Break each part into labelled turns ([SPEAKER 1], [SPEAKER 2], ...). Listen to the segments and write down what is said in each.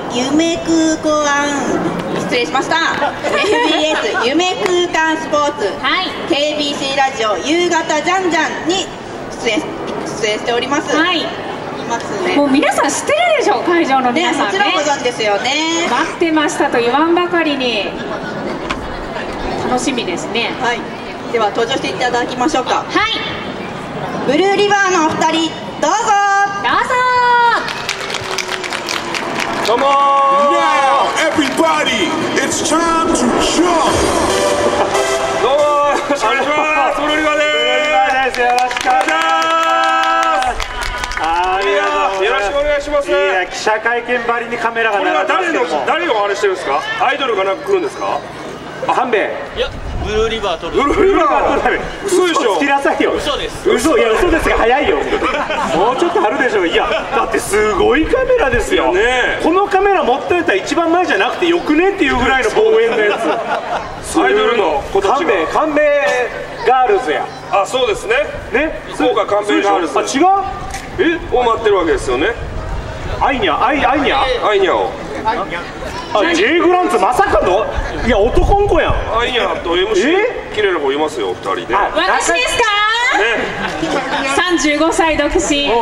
[SPEAKER 1] 夢空間、失礼しました。FBS 夢空間スポーツ、
[SPEAKER 2] はい、
[SPEAKER 1] KBC ラジオ夕方じゃんじゃんに出演しております。
[SPEAKER 2] はい、
[SPEAKER 1] ますね。
[SPEAKER 2] もう皆さん知ってるでしょう、会場の皆さんね。
[SPEAKER 1] もちろんご存知ですよね。
[SPEAKER 2] 待ってましたと言わんばかりに楽しみですね。
[SPEAKER 1] はい、では登場していただきましょうか。
[SPEAKER 2] はい、
[SPEAKER 1] ブルーリバーのお二人、どうぞ。
[SPEAKER 2] どうぞ。
[SPEAKER 3] どうもー。
[SPEAKER 4] Now everybody, it's time to jump.
[SPEAKER 3] どうもー、よろしくお願いします。ブルーリバーでーす。
[SPEAKER 5] よろしくお願いします。
[SPEAKER 3] よろしくお願いします。
[SPEAKER 5] いや、記者会見ばりにカメラが
[SPEAKER 3] これは
[SPEAKER 5] 並んでますけども、
[SPEAKER 3] 誰をあれしてるんですか。アイドルがなんか来るんですか。
[SPEAKER 5] 半兵衛。
[SPEAKER 6] いや、ブルーリバー撮る。
[SPEAKER 3] ブルーリバー。嘘でしょ。
[SPEAKER 5] つきなさいよ。
[SPEAKER 6] 嘘です。
[SPEAKER 5] 嘘、いや、嘘ですが早いよ。もうちょっとあるでしょう。いや、だってすごいカメラですよ。
[SPEAKER 3] ね、
[SPEAKER 5] このカメラ持っておいたら一番前じゃなくてよくねっていうぐらいの望遠のやつ。
[SPEAKER 3] アイドルの子たちが。
[SPEAKER 5] 半兵衛ガールズや。
[SPEAKER 3] あ、そうですね。
[SPEAKER 5] ね、
[SPEAKER 3] 福岡カンペガールズ。
[SPEAKER 5] あ、違う。
[SPEAKER 3] を待ってるわけですよね。
[SPEAKER 5] アイニャ、アイニャ。
[SPEAKER 3] アイニャを。
[SPEAKER 5] あ、J グランツまさかの。いや、男ん子やん。
[SPEAKER 3] アイニャと MC 綺麗な子いますよ、二人で。
[SPEAKER 2] 私ですか。35歳独身。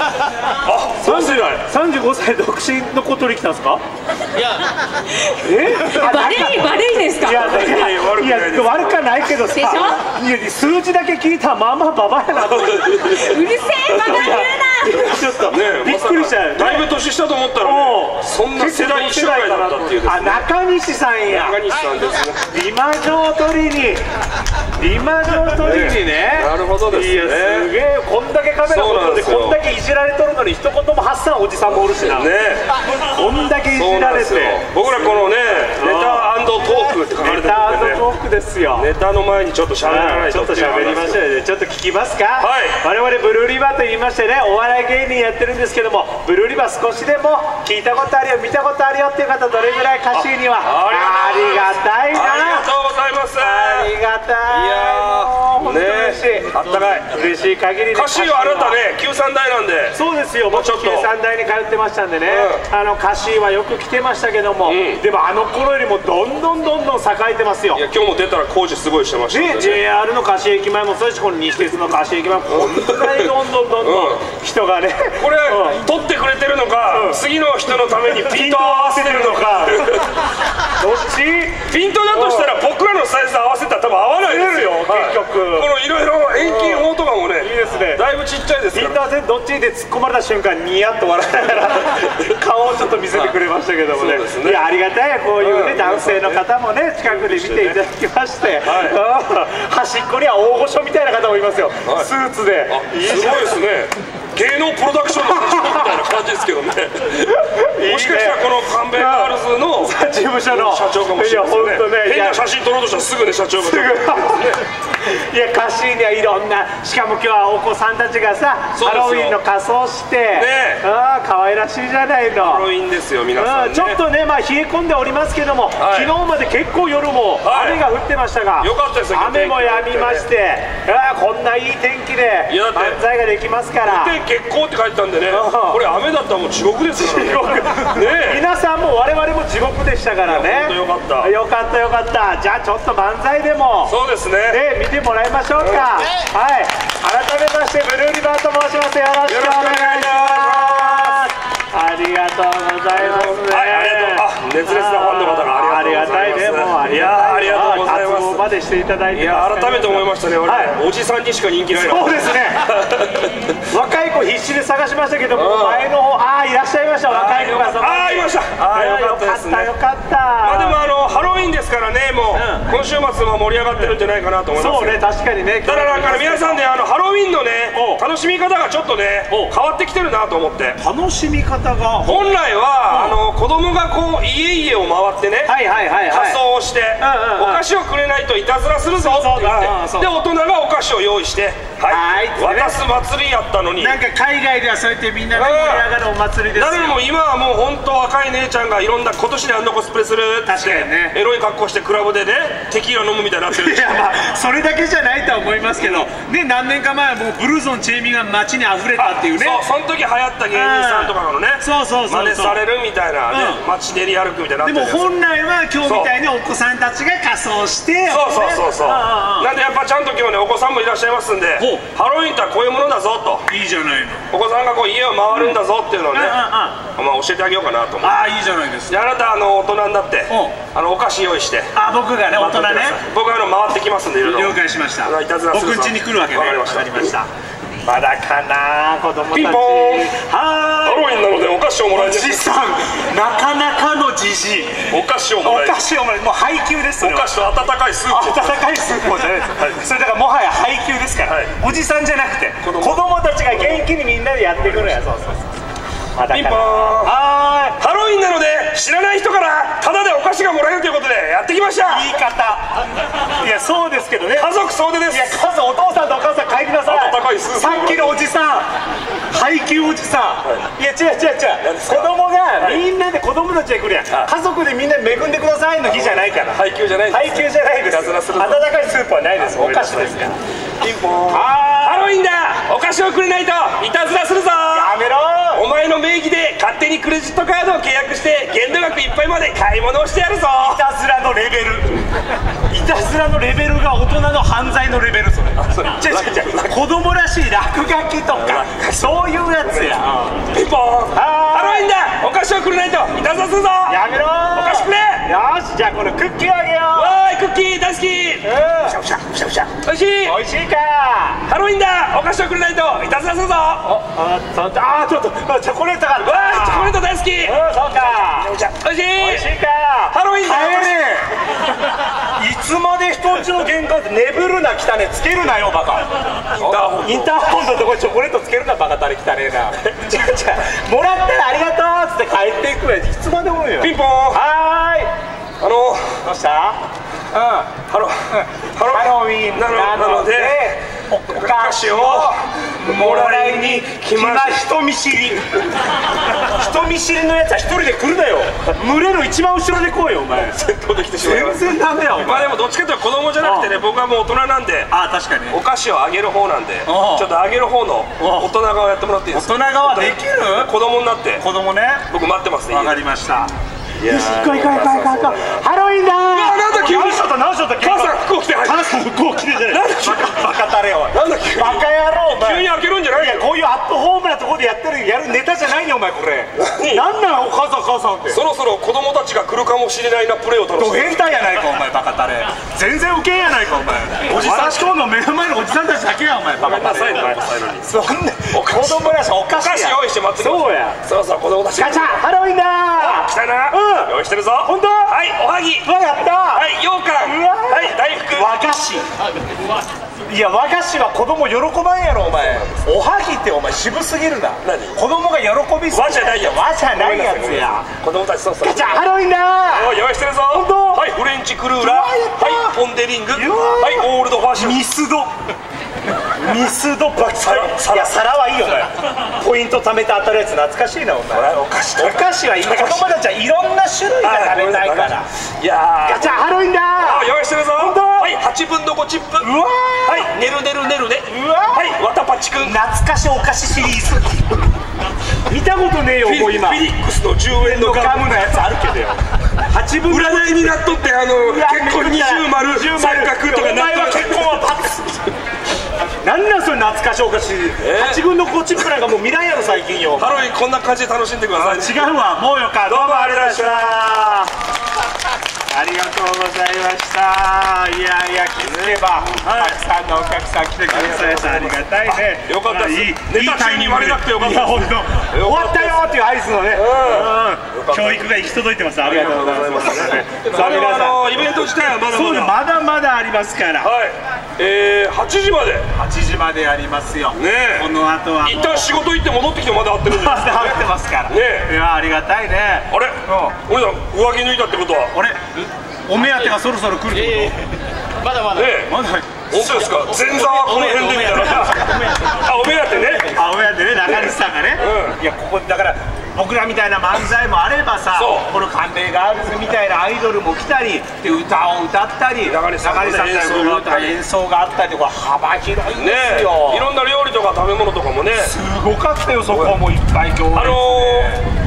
[SPEAKER 5] 35歳独身の子取り来たんですか。
[SPEAKER 6] いや、
[SPEAKER 2] バレいですか。
[SPEAKER 5] いや、悪くはないけどさ。いや、数字だけ聞いたらまあまあババやな。うるせ
[SPEAKER 2] え、バカ言うな。
[SPEAKER 5] ちょっと
[SPEAKER 3] ね、
[SPEAKER 5] びっくりしたよ。
[SPEAKER 3] だいぶ年下と思ったらね、そんな世代一緒だったっていうですね。
[SPEAKER 5] あ、中西さんや。
[SPEAKER 3] 中西さんですね。
[SPEAKER 5] 美魔女取りにね。
[SPEAKER 3] なるほどですね。
[SPEAKER 5] いや、すげえ、こんだけカメラ持っててこんだけいじられとるのに一言も発さんおじさんもおるしな。
[SPEAKER 3] ね、
[SPEAKER 5] こんだけいじられて。
[SPEAKER 3] 僕らこのね、ネタ&トークって書かれてるんでね。
[SPEAKER 5] ネタ&トークですよ。
[SPEAKER 3] ネタの前にちょっと喋らないと。
[SPEAKER 5] ちょっと喋りましょうよ。ちょっと聞きますか。
[SPEAKER 3] はい。
[SPEAKER 5] 我々ブルーリバーと言いましてね、お笑い芸人やってるんですけども、ブルーリバー少しでも聞いたことあるよ、見たことあるよっていう方、どれぐらい歌詞には。ありがたいな。
[SPEAKER 3] ありがとうございます。
[SPEAKER 5] ありがたい。
[SPEAKER 3] いやー、ね、あったかい。
[SPEAKER 5] 嬉しい限りで。
[SPEAKER 3] 歌詞はあなたね、93代なんで。
[SPEAKER 5] そうですよ。もうちょっと93代に通ってましたんでね。歌詞はよく来てましたけども、でもあの頃よりもどんどん栄えてますよ。
[SPEAKER 3] いや、今日も出たら工事すごいしてましたね。
[SPEAKER 5] JR の貸し駅前もそうですし、この西鉄の貸し駅前もこんなにどんどん人がね、
[SPEAKER 3] これ撮ってくれてるのか、次の人のためにピントを合わせてるのか、
[SPEAKER 5] どっち。
[SPEAKER 3] ピントだとしたら僕らのサイズ合わせたら多分合わないですよ、
[SPEAKER 5] 結局。
[SPEAKER 3] このいろいろ遠近法とかもね、
[SPEAKER 5] いいですね。
[SPEAKER 3] だいぶちっちゃいですから。
[SPEAKER 5] ピント合わせどっちで突っ込まれた瞬間ニヤッと笑いながら顔をちょっと見せてくれましたけどもね。いや、ありがたい。こういうね、男性の方もね、近くで見ていただきまして、端っこには大御所みたいな方もいますよ、スーツで。
[SPEAKER 3] すごいですね。芸能プロダクションの社長みたいな感じですけどね。もしかしたらこのカンベガールズの
[SPEAKER 5] 事務所の
[SPEAKER 3] 社長かもしれないですね。変な写真撮ろうとしたらすぐね、社長が。
[SPEAKER 5] いや、歌詞にはいろんな、しかも今日はお子さんたちがさ、ハロウィンの仮装して、可愛らしいじゃないの。
[SPEAKER 3] ハロウィンですよ、皆さん。
[SPEAKER 5] ちょっとね、まあ冷え込んでおりますけども、昨日まで結構夜も雨が降ってましたが、
[SPEAKER 3] よかったですよ。
[SPEAKER 5] 雨もやみまして、こんないい天気で漫才ができますから。
[SPEAKER 3] 月光って書いてたんでね、これ雨だったらもう地獄ですからね。
[SPEAKER 5] 皆さんも我々も地獄でしたからね。
[SPEAKER 3] よかった。
[SPEAKER 5] よかったよかった。じゃあちょっと漫才でも
[SPEAKER 3] そうですね、
[SPEAKER 5] 見てもらいましょうか。はい、改めましてブルーリバーと申します。よろしくお願いします。ありがとうございますね。
[SPEAKER 3] はい、ありがとう。熱烈なファンの方がありがとうございます。
[SPEAKER 5] ありがたいね。もう
[SPEAKER 3] ありがとうございます。
[SPEAKER 5] 活動までしていただいて。
[SPEAKER 3] いや、改めて思いましたね。おじさんにしか人気ないな。
[SPEAKER 5] そうですね。若い子必死で探しましたけども、前の方、いらっしゃいました。若い子が。
[SPEAKER 3] いました。よかったですね。
[SPEAKER 5] よかった。
[SPEAKER 3] まあでもハロウィンですからね、もう今週末も盛り上がってるんじゃないかなと思います。
[SPEAKER 5] そうね、確かにね。
[SPEAKER 3] だからなんか皆さんね、ハロウィンのね、楽しみ方がちょっとね、変わってきてるなと思って。
[SPEAKER 5] 楽しみ方が。
[SPEAKER 3] 本来は子供がこう家々を回ってね、仮装をしてお菓子をくれないといたずらするぞって言って、で大人がお菓子を用意して、渡す祭りやったのに。
[SPEAKER 5] なんか海外ではそうやってみんなで盛り上がるお祭りですよ。
[SPEAKER 3] なのにもう今はもう本当若い姉ちゃんがいろんな今年であんなコスプレするって
[SPEAKER 5] 確かにね、
[SPEAKER 3] エロい格好してクラブでねテキーラ飲むみたいになってる。
[SPEAKER 5] いや、まあそれだけじゃないとは思いますけどね。何年か前はもうブルゾンチェミが街に溢れたっていうね。
[SPEAKER 3] その時流行った芸人さんとかのね、真似されるみたいな街練り歩くみたいになってる。
[SPEAKER 5] でも本来は今日みたいにお子さんたちが仮装して、
[SPEAKER 3] そうなんでやっぱちゃんと今日ねお子さんもいらっしゃいますんで、ハロウィンとはこういうものだぞと。
[SPEAKER 5] いいじゃないの。
[SPEAKER 3] お子さんがこう家を回るんだぞっていうのをね、教えてあげようかなと思って。
[SPEAKER 5] ああ、いいじゃないですか。
[SPEAKER 3] で、あなた大人になってお菓子用意して。
[SPEAKER 5] あ、僕がね、大人ね。
[SPEAKER 3] 僕回ってきますんで、いろいろ
[SPEAKER 5] 了解しました。
[SPEAKER 3] いたずらするぞ。
[SPEAKER 5] 僕ん家に来るわけね。
[SPEAKER 3] わかりました。
[SPEAKER 5] まだかな、子供たち。
[SPEAKER 3] ピンポーン。ハロウィンなのでお菓子をもらいます。
[SPEAKER 5] おじさん、なかなかのじじい。
[SPEAKER 3] お菓子をもらいます。も
[SPEAKER 5] う配給です。
[SPEAKER 3] お菓子と温かいスープ。
[SPEAKER 5] 温かいスープじゃないです。それだからもはや配給ですから。おじさんじゃなくて子供たちが元気にみんなでやってくるやつ。
[SPEAKER 3] ピンポーン。ハロウィンなので知らない人からタダでお菓子がもらえるということでやってきました。
[SPEAKER 5] 言い方。いや、そうですけどね。
[SPEAKER 3] 家族総出です。
[SPEAKER 5] いや、お父さんとお母さん帰りなさい。
[SPEAKER 3] 温かいスープ。
[SPEAKER 5] さっきのおじさん、配給おじさん。いや、違う。子供がみんなで子供たちが来るやん。家族でみんな恵んでくださいの日じゃないから。
[SPEAKER 3] 配給じゃないです。
[SPEAKER 5] 温かいスープはないです。お菓子ですから。
[SPEAKER 3] ピンポーン。ハロウィンだ。お菓子をくれないといたずらするぞ。
[SPEAKER 5] やめろ。
[SPEAKER 3] お前の名義で勝手にクレジットカードを契約して限度額いっぱいまで買い物をしてやるぞ。
[SPEAKER 5] いたずらのレベル。いたずらのレベルが大人の犯罪のレベル。それ子供らしい落書きとかそういうやつや。
[SPEAKER 3] ピンポーン。ハロウィンだ。お菓子をくれないといたずらするぞ。
[SPEAKER 5] やめろ。
[SPEAKER 3] お菓子くれ。
[SPEAKER 5] よし、じゃあこのクッキーをあげよう。
[SPEAKER 3] わーい、クッキー大好き。おいしい。
[SPEAKER 5] おいしいか。
[SPEAKER 3] ハロウィンだ。お菓子をくれないといたずらするぞ。
[SPEAKER 5] ちょっとチョコレートがある。
[SPEAKER 3] わーい、チョコレート大好き。
[SPEAKER 5] そうか。
[SPEAKER 3] おいしい。
[SPEAKER 5] おいしいか。
[SPEAKER 3] ハロウィンだ。
[SPEAKER 5] いつまで人んちの玄関で眠るな、汚ね。つけるなよ、バカ。インターホンのとこにチョコレートつけるな、バカたれ汚ねえな。もらったらありがとうっつって帰っていくやつ。いつまでもよ。
[SPEAKER 3] ピンポーン。
[SPEAKER 5] はーい。
[SPEAKER 3] ど
[SPEAKER 5] うしたハロウィンなのでお菓子をもらいに来ました。人見知りのやつは一人で来るなよ。群れの一番後ろで来いよ、お前。
[SPEAKER 3] 先頭で来てしまいます。
[SPEAKER 5] 全然ダメや、お前。
[SPEAKER 3] まあでもどっちかというと子供じゃなくてね、僕はもう大人なんで。
[SPEAKER 5] あ、確かに
[SPEAKER 3] お菓子をあげる方なんで、ちょっとあげる方の大人側やってもらっていいですか。
[SPEAKER 5] 大人側できる。
[SPEAKER 3] 子供になって
[SPEAKER 5] 子供ね。
[SPEAKER 3] 僕待ってますね。
[SPEAKER 5] わかりました。
[SPEAKER 3] よし、
[SPEAKER 5] 行こう。ハロウィンだー。
[SPEAKER 3] なんだ急に。
[SPEAKER 5] 何しとった
[SPEAKER 3] 母さん服を着て入る。
[SPEAKER 5] 母さん服を着てじゃない。バカたれよ。
[SPEAKER 3] なんだ急に。
[SPEAKER 5] バカ野郎、お前。
[SPEAKER 3] 急に開けるんじゃないよ。
[SPEAKER 5] いや、こういうアットホームなところでやるネタじゃないよ、お前これ。なんなの、母さんって。
[SPEAKER 3] そろそろ子供たちが来るかもしれないなプレーを楽しむ。
[SPEAKER 5] ド変態やないか、お前バカたれ。全然ウケんやないか、お前。おじさん今日の目の前のおじさんたちだけや、お前バカたれ。そんな子供らしお菓子
[SPEAKER 3] 用意して待ってください。
[SPEAKER 5] そうや。
[SPEAKER 3] そろそろ子供たち。
[SPEAKER 5] ガチャハロウィンだー。
[SPEAKER 3] 来たな。用意してるぞ。
[SPEAKER 5] 本当。
[SPEAKER 3] はい、おはぎ。
[SPEAKER 5] うわ、やったー。
[SPEAKER 3] はい、羊羹。はい、大福。
[SPEAKER 5] 和菓子。いや、和菓子は子供喜ばんやろ、お前。おはぎってお前渋すぎるな。子供が喜びすぎ。
[SPEAKER 3] 和じゃないや。
[SPEAKER 5] 和じゃないやつや。
[SPEAKER 3] 子供たち、そう。
[SPEAKER 5] ガチャハロウィンだー。
[SPEAKER 3] 用意してるぞ。
[SPEAKER 5] 本当。
[SPEAKER 3] はい、フレンチクルーラー。はい、ポン・デ・リング。はい、オールドファッション。
[SPEAKER 5] ミスドばっかり。いや、皿はいいよ、お前。ポイント貯めて当たるやつ懐かしいな、お前。お菓子は今子供たちはいろんな種類が食べたいから。いや、ガチャハロウィンだー。
[SPEAKER 3] 用意してるぞ。はい、8分の5チップ。
[SPEAKER 5] うわー。
[SPEAKER 3] はい、ねるね。はい、わたパチくん。
[SPEAKER 5] 懐かしお菓子シリーズ。見たことねえよ、もう今。
[SPEAKER 3] フィリックスの10円の
[SPEAKER 5] ガムのやつあるけどよ。8分
[SPEAKER 3] 占いになっとって、結婚20丸三角とかなっとる。
[SPEAKER 5] 結婚はパッツ。なんなんそれ懐かしお菓子。8分の5チップなんかもう見らんやろ最近よ。
[SPEAKER 3] ハロウィンこんな感じで楽しんでください。
[SPEAKER 5] 違うわ、もうよか。どうもありがとうございました。ありがとうございました。いや気づけばたくさんのお客さん来てくださいました。ありがたいね。
[SPEAKER 3] よかったです。ネタ中に言われなくてよかった。
[SPEAKER 5] いや本当終わったよっていう合図のね教育が行き届いてます。ありがとうございます。
[SPEAKER 3] さあ皆さん、イベント自体は
[SPEAKER 5] まだありますから。
[SPEAKER 3] はい。8時まで。
[SPEAKER 5] 8時までやりますよ。ね。この後は
[SPEAKER 3] 一旦仕事行って戻ってきてまだ会ってるんです。
[SPEAKER 5] まだ会ってますから。ね。いやありがたいね。
[SPEAKER 3] あれ？おじさん上着脱いだってことは？
[SPEAKER 5] あれ？お目当てがそろそろ来るってこと？
[SPEAKER 6] まだまだ。
[SPEAKER 3] 本当ですか？前座はこの辺でみたいな。あ、お目当てね。
[SPEAKER 5] あ、お目当てね、中西さんがね。いや、ここだから僕らみたいな漫才もあればさ、この寒冷ガールズみたいなアイドルも来たりで歌を歌ったり、中西さんの演奏があったりとか幅広いんですよ。
[SPEAKER 3] いろんな料理とか食べ物とかもね。
[SPEAKER 5] すごかったよ、そこもいっぱい行列で。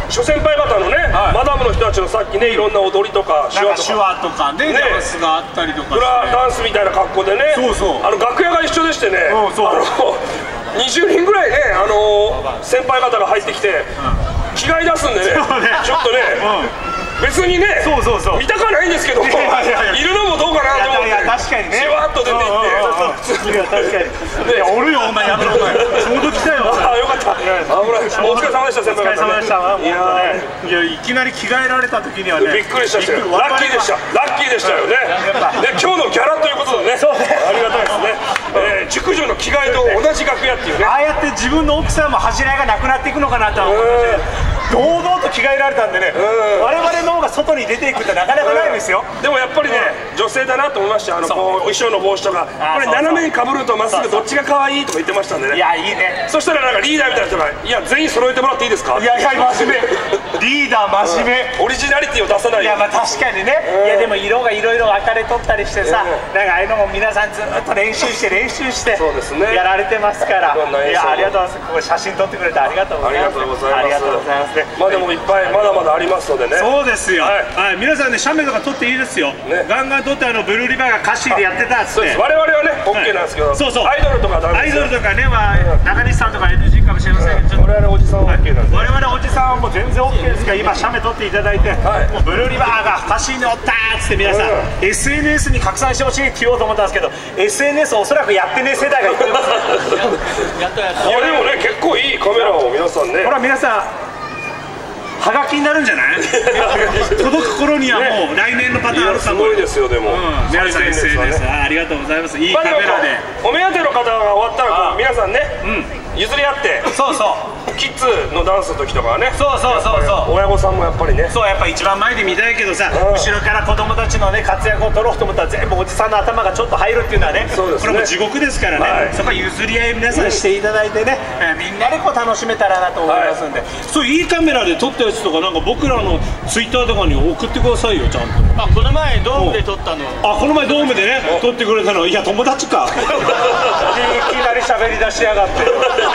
[SPEAKER 3] 諸先輩方のね、マダムの人たちのさっきね、いろんな踊りとか手話とか
[SPEAKER 5] ね、ダンスがあったりとか、
[SPEAKER 3] フラダンスみたいな格好でね、楽屋が一緒でしてね、20人ぐらいね、先輩方が入ってきて着替え出すんでね、ちょっとね別にね見たかないんですけど、いるのもどうかなと思って、
[SPEAKER 5] 確かにね、
[SPEAKER 3] じわっと出ていって、
[SPEAKER 5] 確かにおるよ、お前やめろ、お前ちょうど来たよ。
[SPEAKER 3] あ、よかった、お疲れ様でした、先輩方ね。
[SPEAKER 5] いや、いきなり着替えられた時にはね、
[SPEAKER 3] びっくりしたよ、ラッキーでした、ラッキーでしたよね。今日のギャラということでね、ありがたいですね。熟女の着替えと同じ楽屋っていうね、
[SPEAKER 5] ああやって自分の奥さんも恥じらいがなくなっていくのかなとは思ってました。堂々と着替えられたんでね、我々の方が外に出ていくってなかなかないですよ。
[SPEAKER 3] でもやっぱりね、女性だなと思いました。衣装の帽子とか、これ斜めにかぶるとまっすぐどっちが可愛いとか言ってましたんでね。い
[SPEAKER 5] や、いいね。
[SPEAKER 3] そしたらなんかリーダーみたいな人が、いや全員揃えてもらっていいですか。
[SPEAKER 5] いやいや、真面目。リーダー真面目。
[SPEAKER 3] オリジナリティを出さない。
[SPEAKER 5] いや、まあ確かにね。いや、でも色がいろいろ分かれとったりしてさ、なんかああいうのも皆さんずっと練習してやられてますから。いや、ありがとうございます。写真撮ってくれてありがとうございます。ありがとうございます。
[SPEAKER 3] まあでもいっぱいまだまだありますのでね。
[SPEAKER 5] そうですよ。皆さんね、写メとか撮っていいですよ。ガンガン撮ってブルーリバーが歌詞でやってたっつって。
[SPEAKER 3] 我々はね OK なんですけど、アイドルとかダメです。
[SPEAKER 5] アイドルとかね、中西さんとか NG かもしれませんけど、
[SPEAKER 3] 我々おじさんは OK なんです。
[SPEAKER 5] 我々おじさんはもう全然 OK ですから、今写メ撮っていただいて、もうブルーリバーが歌詞に乗ったっつって皆さん SNS に拡散してほしいって言おうと思ったんですけど、 SNS おそらくやってねえ世代がいっぱいいます。
[SPEAKER 3] いやでもね、結構いいカメラを皆さんね。
[SPEAKER 5] ほら皆さん、はがきになるんじゃない？届く頃にはもう来年のパターンあるかも。
[SPEAKER 3] すごいですよ。でも
[SPEAKER 5] 皆さん SNS ありがとうございます。いいカメラで
[SPEAKER 3] お目当ての方が終わったら皆さんね譲り合って、
[SPEAKER 5] そうそう
[SPEAKER 3] キッズのダンスの時とかはね、
[SPEAKER 5] そう
[SPEAKER 3] 親御さんもやっぱりね、
[SPEAKER 5] そうやっぱ一番前で見たいけどさ、後ろから子供たちのね活躍を撮ろうと思ったら全部おじさんの頭がちょっと入るっていうのはね、これも地獄ですからね。そこは譲り合い皆さんしていただいてね、みんなでこう楽しめたらなと思いますんで、そういいカメラで撮ったやつとかなんか僕らのツイッターとかに送ってくださいよ、ちゃんと。
[SPEAKER 6] この前ドームで撮ったの。
[SPEAKER 5] この前ドームでね撮ってくれたの。いや、友達か。いきなり喋り出しやがって。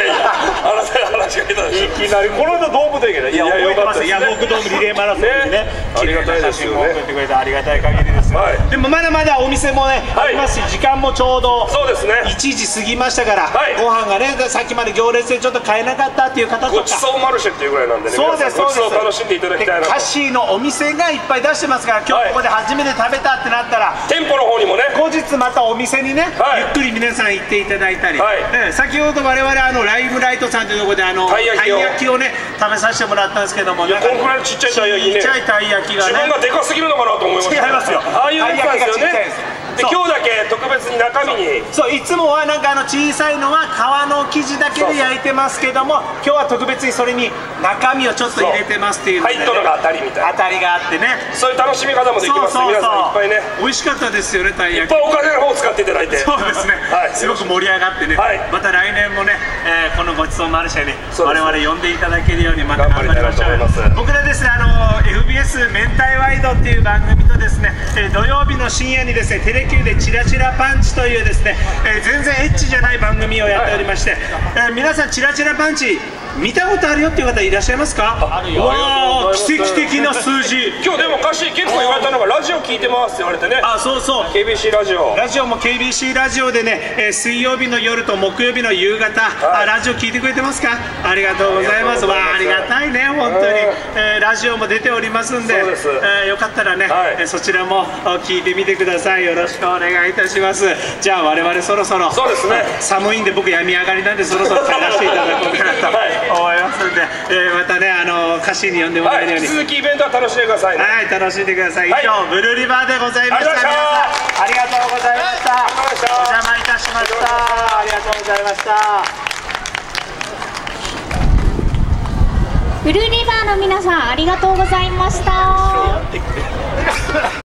[SPEAKER 5] いきなりこの間ドームでいけど、いや覚えてます。いや、僕ドームリレーマラソンでね、
[SPEAKER 3] ありがたいですよね。
[SPEAKER 5] 送ってくれてありがたい限りです。でもまだまだお店もねありますし、時間もちょうど1時過ぎましたから、ご飯がねさっきまで行列でちょっと買えなかったっていう方とか、
[SPEAKER 3] ごちそうマルシェっていうぐらいなんでね、
[SPEAKER 5] そうですそうです、
[SPEAKER 3] ごちそう楽しんでいただきたいなと。
[SPEAKER 5] カシーのお店がいっぱい出してますから、今日ここで初めて食べたってなったら
[SPEAKER 3] 店舗の方にもね、
[SPEAKER 5] 後日またお店にねゆっくり皆さん行っていただいたり、先ほど我々ライムライトさんというところでたい焼きをね食べさせてもらったんですけども、
[SPEAKER 3] こんくらいのちっちゃいたい焼きね、
[SPEAKER 5] ちっちゃいたい焼きがね、
[SPEAKER 3] 自分がでかすぎるのかなと思いました。
[SPEAKER 5] 違いますよ、
[SPEAKER 3] ああいうやつなんですよね。で今日だけ特別に中身に、
[SPEAKER 5] そういつもはなんか小さいのは皮の生地だけで焼いてますけども、今日は特別にそれに中身をちょっと入れてますっていうので、
[SPEAKER 3] 入っとるのが当たりみたいな、
[SPEAKER 5] 当たりがあってね、
[SPEAKER 3] そういう楽しみ方もできます。皆さんいっぱいね、
[SPEAKER 5] 美味しかったですよね、たい焼き。
[SPEAKER 3] いっぱいお金の方を使っていただいて、
[SPEAKER 5] そうですね、すごく盛り上がってね、また来年もねこのごちそうマルシェに我々呼んでいただけるようにまた頑張りましょう。僕らですね、FBS 明太ワイドっていう番組とですね、土曜日の深夜にですねテレキューでチラチラパンチというですね、全然エッチじゃない番組をやっておりまして、皆さんチラチラパンチ見たことあるよっていう方いらっしゃいますか？
[SPEAKER 6] あるよ。
[SPEAKER 5] わー、奇跡的な数字。
[SPEAKER 3] 今日でも歌詞結構言われたのがラジオ聞いてますって言われてね。
[SPEAKER 5] そうそう、
[SPEAKER 3] KBC ラジオ
[SPEAKER 5] も KBC ラジオでね、水曜日の夜と木曜日の夕方、ラジオ聞いてくれてますか？ありがとうございます。ありがたいね、本当に。ラジオも出ておりますんで、よかったらね、そちらも聞いてみてください。よろしくお願いいたします。じゃあ我々そろそろ、
[SPEAKER 3] そうですね、
[SPEAKER 5] 寒いんで僕病み上がりなんでそろそろ帰らせていただこうかなと思いますんで、またね歌詞に呼んでもらえるように、
[SPEAKER 3] 引き続きイベントは楽しんでくださいね。
[SPEAKER 5] はい、楽しんでください。以上、ブルーリバーでございました。皆さんありがとうございました。お邪魔いたしました。ありがとうございました。
[SPEAKER 2] ブルーリバーの皆さんありがとうございました。